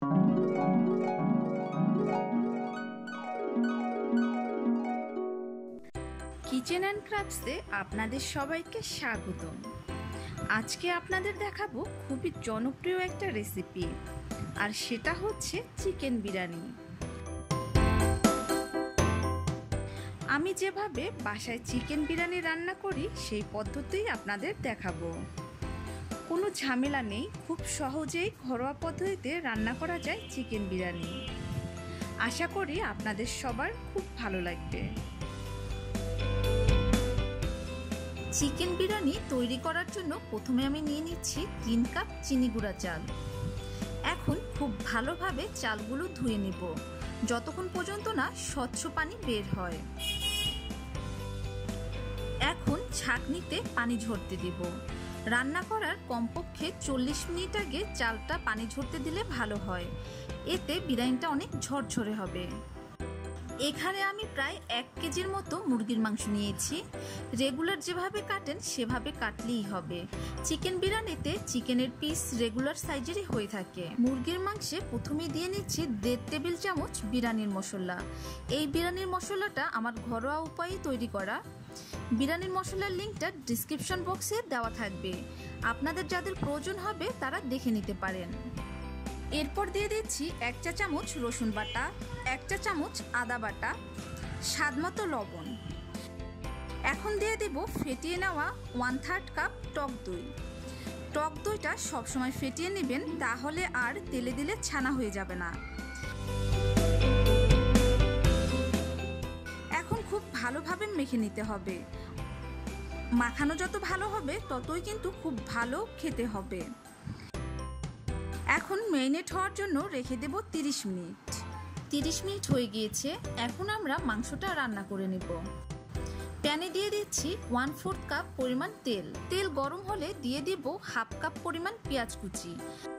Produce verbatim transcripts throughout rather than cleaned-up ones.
Kitchen and ক্রাফটসে আপনাদের সবাইকে স্বাগতম। আজকে আপনাদের দেখাবো খুবই জনপ্রিয় একটা রেসিপি, আর সেটা হচ্ছে চিকেন বিরিয়ানি। আমি যেভাবে বাসায় চিকেন বিরিয়ানি রান্না করি সেই পদ্ধতিই আপনাদের দেখাবো। কোনো ঝামেলা নেই, খুব সহজেই ঘরোয়া পদ্ধতিতে রান্না করা যায় চিকেন বিরিয়ানি। আশা করি আপনাদের সবার খুব ভালো লাগবে। চিকেন বিরিয়ানি তৈরি করার জন্য প্রথমে আমি নিয়ে নিচ্ছি তিন কাপ চিনি গুঁড়া চাল। এখন খুব ভালোভাবে চালগুলো ধুয়ে নেব যতক্ষণ পর্যন্ত না স্বচ্ছ পানি বের হয়। এখন ছাঁকনিতে পানি ঝরতে দেব। রান্না করার কমপক্ষে চল্লিশ মিনিট আগে চালটা পানি ঝরতে দিলে ভালো হয়, এতে বিরিয়ানিটা অনেক ঝরঝরে হবে। এখানে আমি প্রায় এক কেজির মতো মুরগির মাংস নিয়েছি। রেগুলার যেভাবে কাটেন সেভাবে কাটলেই হবে। চিকেন বিরিয়ানিতে চিকেনের পিস রেগুলার সাইজেরই হয়ে থাকে। মুরগির মাংসে প্রথমে দিয়ে নিচ্ছি দেড় টেবিল চামচ বিরিয়ানির মশলা। এই বিরিয়ানির মশলাটা আমার ঘরোয়া উপায়ে তৈরি করা। বিরিয়ানির মশলার লিঙ্কটা ডিসক্রিপশন বক্সে দেওয়া থাকবে, আপনাদের যাদের প্রয়োজন হবে তারা দেখে নিতে পারেন। এরপর দিয়ে দিচ্ছি এক চা চামচ রসুন বাটা, এক চা চামচ আদা বাটা, স্বাদমতো লবণ। এখন দিয়ে দেব ফেটিয়ে নেওয়া ওয়ান থার্ড কাপ টক দই। টক দইটা সবসময় ফেটিয়ে নেবেন, তাহলে আর তেলে দিলে ছানা হয়ে যাবে না। এখন খুব ভালোভাবে মেখে নিতে হবে। মাখানো যত ভালো হবে ততই কিন্তু খুব ভালো খেতে হবে। এখন ম্যারিনেট হওয়ার জন্য রেখে দেব তিরিশ মিনিট। তিরিশ মিনিট হয়ে গিয়েছে। এখন আমরা মাংসটা রান্না করে নেব। প্যানে দিয়ে দিচ্ছি ওয়ান ফোর্থ কাপ পরিমাণ তেল। তেল গরম হলে দিয়ে দিব হাফ কাপ পরিমাণ পেঁয়াজ কুচি।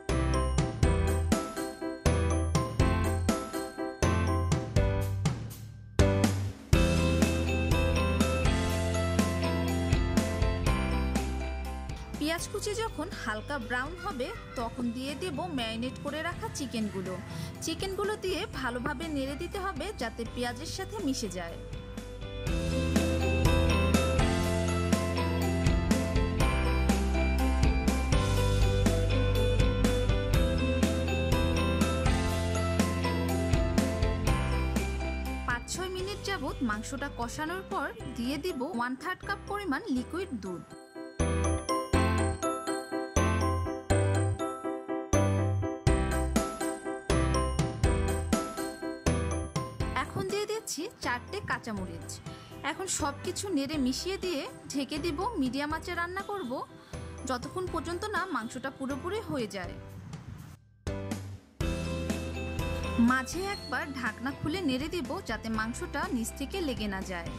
পেঁয়াজ কুচি যখন হালকা ব্রাউন হবে তখন দিয়ে দেব ম্যারিনেট করে রাখা চিকেনগুলো। চিকেনগুলো দিয়ে ভালোভাবে নেড়ে দিতে হবে যাতে পেঁয়াজের সাথে মিশে যায়। পাঁচ ছয় মিনিট যাবত মাংসটা কষানোর পর দিয়ে দিব ওয়ান থার্ড কাপ পরিমাণ লিকুইড দুধ। চারটে কাঁচামরিচ। এখন সবকিছু নেড়ে মিশিয়ে দিয়ে ঢেকে দিব। মিডিয়াম আঁচে রান্না করব যতক্ষণ পর্যন্ত না মাংসটা পুরোপুরি হয়ে যায়। মাঝে একবার ঢাকনা খুলে নেড়ে দিব যাতে মাংসটা নিচ থেকে লেগে না যায়।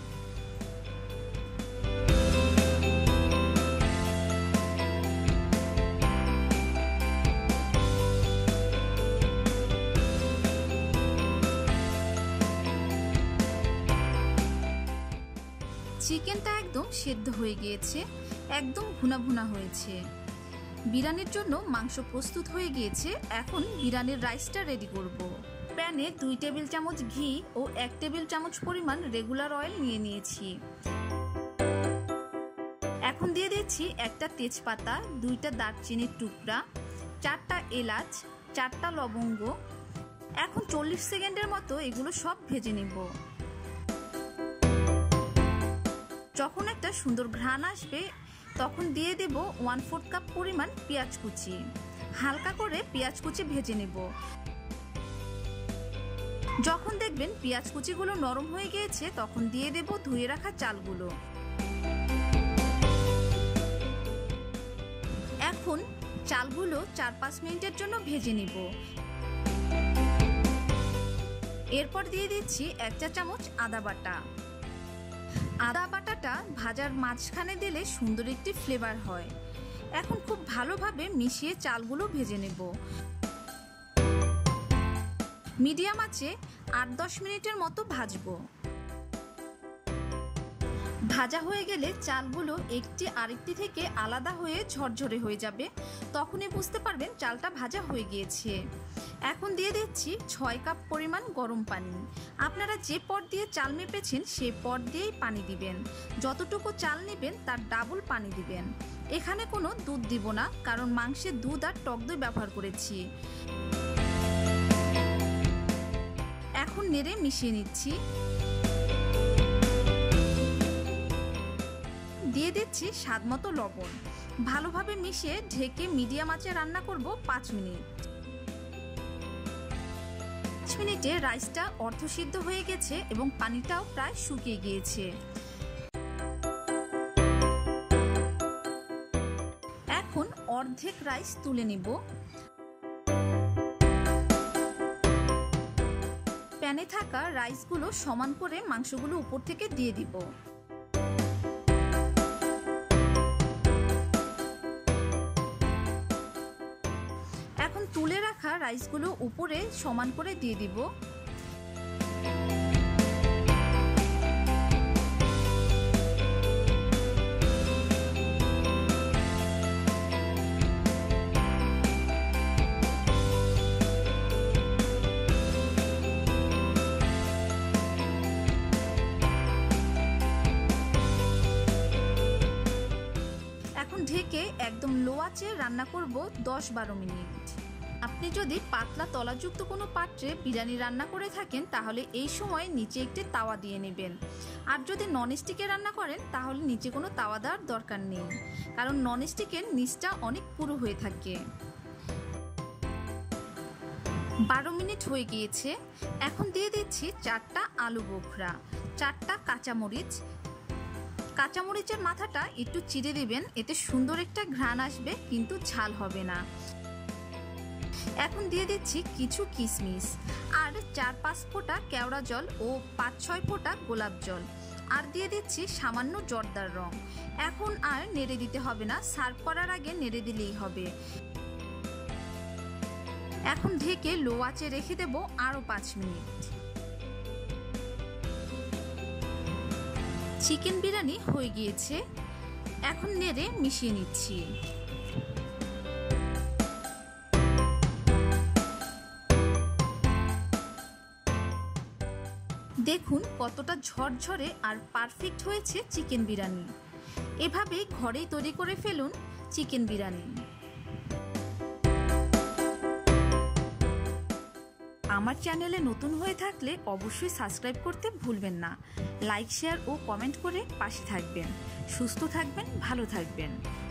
চিকেনটা একদম সেদ্ধ হয়ে গিয়েছে, একদম ভুনা ভুনা হয়েছে। বিরিয়ানির জন্য মাংস প্রস্তুত হয়ে গিয়েছে। এখন বিরিয়ানির রাইসটা রেডি করব। প্যানে দুই টেবিল চামচ ঘি ও এক টেবিল চামচ পরিমাণ রেগুলার অয়েল নিয়ে নিয়েছি। এখন দিয়ে দিচ্ছি একটা তেজপাতা, দুইটা দারচিনির টুকরা, চারটা এলাচ, চারটা লবঙ্গ। এখন চল্লিশ সেকেন্ডের মতো এগুলো সব ভেজে নেব। যখন একটা সুন্দর ঘ্রাণ আসবে তখন দিয়ে দেব ওয়ান ফোর্থ কাপ পরিমাণ পেঁয়াজ কুচি। হালকা করে পেঁয়াজ কুচি ভেজে নেব। যখন দেখবেন পেঁয়াজ কুচিগুলো নরম হয়ে গিয়েছে তখন দিয়ে দেব ধুয়ে রাখা চালগুলো। এখন চালগুলো চার পাঁচ মিনিটের জন্য ভেজে নেব। এরপর দিয়ে দিচ্ছি এক চা চামচ আদা বাটা। আদা বাটাটা ভাজার মাঝখানে দিলে সুন্দর একটি ফ্লেভার হয়। এখন খুব ভালোভাবে মিশিয়ে চালগুলো ভেজে নেব। মিডিয়াম আঁচে আট দশ মিনিটের মতো ভাজবো। ভাজা হয়ে গেলে চালগুলো একটি আরেকটি থেকে আলাদা হয়ে ঝরঝরে হয়ে যাবে, তখনই বুঝতে পারবেন চালটা ভাজা হয়ে গিয়েছে। এখন দিয়ে দিচ্ছি ছয় কাপ পরিমাণ গরম পানি। আপনারা যে পট দিয়ে চাল মেপেছেন সেই পট দিয়েই পানি দিবেন। যতটুকু চাল নেবেন তার ডাবল পানি দিবেন। এখানে কোনো দুধ দিব না, কারণ মাংসে দুধ আর টক দই ব্যবহার করেছি। এখন নেড়ে মিশিয়ে নিচ্ছি। দিয়ে দিচ্ছি স্বাদমতো লবণ। ভালোভাবে মিশিয়ে ঢেকে মিডিয়াম আঁচে রান্না করব পাঁচ মিনিট। পাঁচ মিনিটে রাইসটা অর্ধসিদ্ধ হয়ে গেছে এবং পানিটাও প্রায় শুকিয়ে গিয়েছে। এখন অর্ধেক রাইস তুলে নিব। প্যানে থাকা রাইসগুলো সমান করে মাংসগুলো উপর থেকে দিয়ে দিব। এখন তুলে রাখা রাইসগুলো উপরে সমান করে দিয়ে দিব। ঢেকে একদম লো আঁচে রান্না করব দশ বারো মিনিট। আপনি যদি পাতলা তলাযুক্ত কোনো পাত্রে বিরিয়ানি রান্না করে থাকেন তাহলে এই সময় নিচে একটি তাওয়া দিয়ে নেবেন। আর যদি ননস্টিকে রান্না করেন তাহলে নিচে কোনো তাওয়া দেওয়ার দরকার নেই, কারণ ননস্টিকের নিচটা অনেক পুরু হয়ে থাকে। বারো মিনিট হয়ে গিয়েছে। এখন দিয়ে দিচ্ছি চারটা আলু বোখরা, চারটা কাঁচামরিচ। কাঁচামরিচের মাথাটা একটু চিড়ে দিবেন, এতে সুন্দর একটা ঘ্রাণ আসবে, কিন্তু ঝাল হবে না। এখন দিয়ে দিচ্ছি কিছু কিশমিশ আর চার পাঁচ ফোঁটা কেওড়া জল ও পাঁচ ছয় ফোঁটা গোলাপ জল, আর দিয়ে দিচ্ছি সামান্য জর্দার রং। এখন আর নেড়ে দিতে হবে না, সার্ভ করার আগে নেড়ে দিলেই হবে। এখন ঢেকে লো আঁচে রেখে দেব আরও পাঁচ মিনিট। চিকেন বিরিয়ানি হয়ে গিয়েছে। এখন নেড়ে মিশিয়ে নিচ্ছি। দেখুন কতটা ঝরঝরে আর পারফেক্ট হয়েছে চিকেন বিরিয়ানি। এভাবে ঘরেই তৈরি করে ফেলুন চিকেন বিরিয়ানি। আমার চ্যানেলে নতুন হয়ে থাকলে অবশ্যই সাবস্ক্রাইব করতে ভুলবেন না। লাইক, শেয়ার ও কমেন্ট করে পাশে থাকবেন। সুস্থ থাকবেন, ভালো থাকবেন।